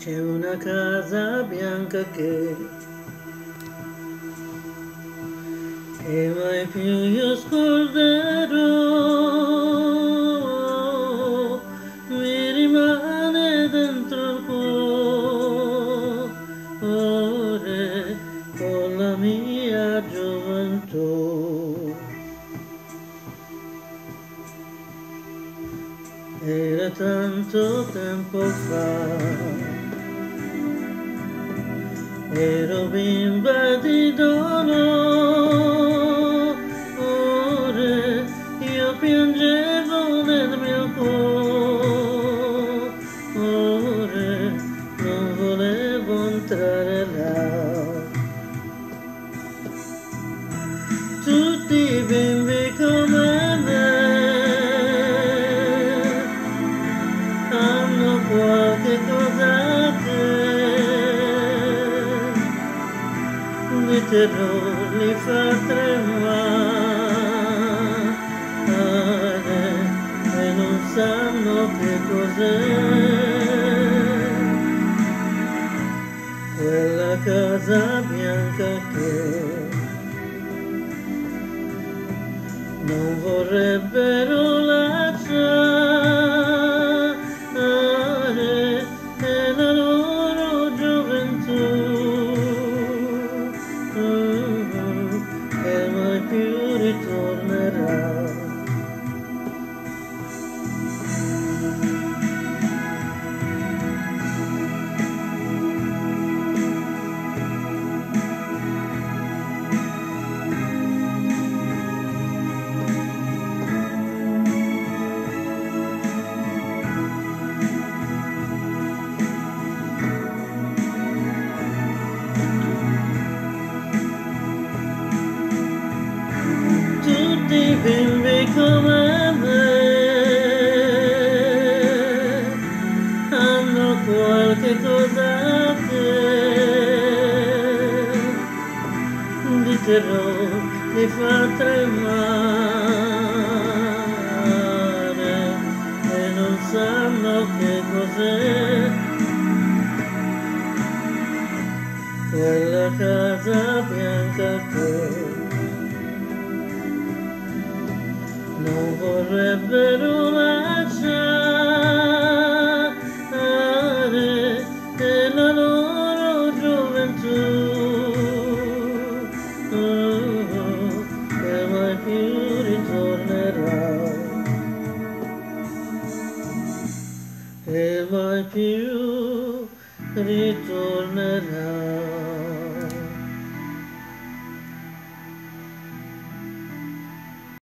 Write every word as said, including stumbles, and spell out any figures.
C'è una casa bianca che, che mai più io scorderò, mi rimane dentro il cuore con la mia gioventù. Era tanto tempo fa, ero bimba di dolore, io piangevo nel mio cuore, non volevo entrare là. Tutti i bimbi come me hanno qualche cosa che di terrore li fa tremare e non sanno che cos'è quella casa bianca che non vorrebbero lasciare e la loro gioventù che mai più ritornerà. Tutti i bimbi come me hanno qualche cosa che di terrore li fa tremare e non sanno che cos'è quella casa bianca che non vorrebbero lasciare e la loro gioventù che mai più ritornerà, che mai più ritornerà.